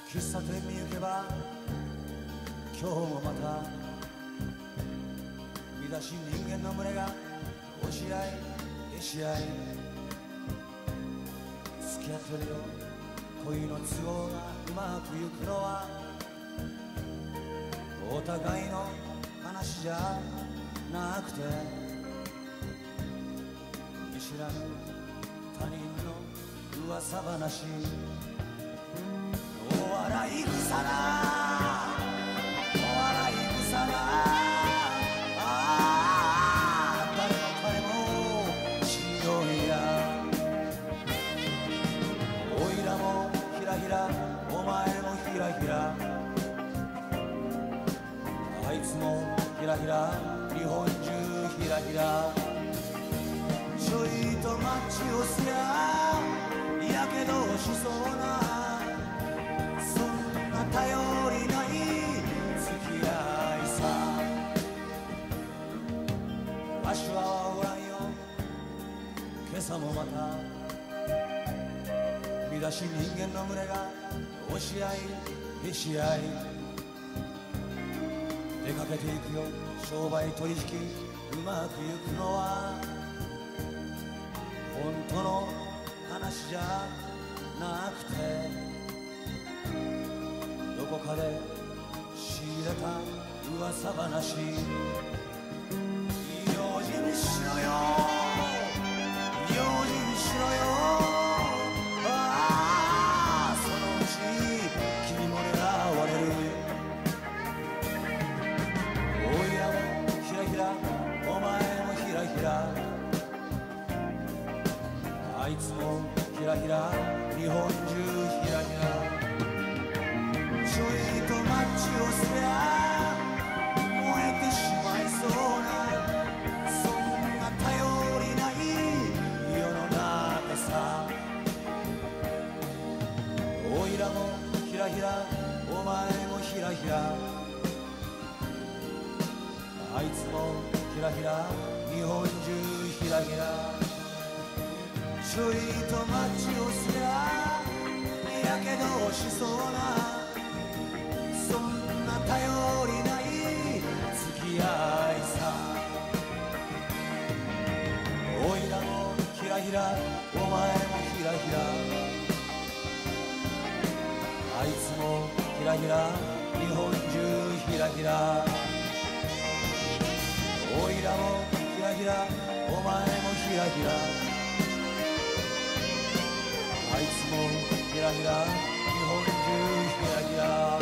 喫茶店に行けば今日もまた見出し人間の群れが押し合いへし合い付き合ってるよ恋の都合がうまくいくのはお互いの話じゃなくて見知らぬ他人の噂話お笑い草だお笑い草だ誰も彼もしんどいやおいらもひらひらお前もひらひらあいつもひらひら日本中ひらひらちょいとマッチをすりゃやけどしそうなそんな頼りない付き合いさわしはおらんよ今朝もまた見出し人間の群れが押し合いへし合い出かけていくよ商売取引うまくいくのは本当の話じゃなくてどこかで仕入れた噂話用心しろよ用心しろよそのうち君も狙われるおいらもひらひらお前もひらひらあいつもひらひら日本中ひらひらちょいとマッチをすりゃ燃えてしまいそうなそんな頼りない世の中さおいらもひらひらお前もひらひらあいつもひらひら日本中ひらひらちょいとマッチをすりゃやけどしそうなそんな頼りない付き合いさおいらもひらひらお前もひらひらあいつもひらひら日本中ひらひらおいらもひらひらお前もひらひらあいつもひらひら日本中ひらひら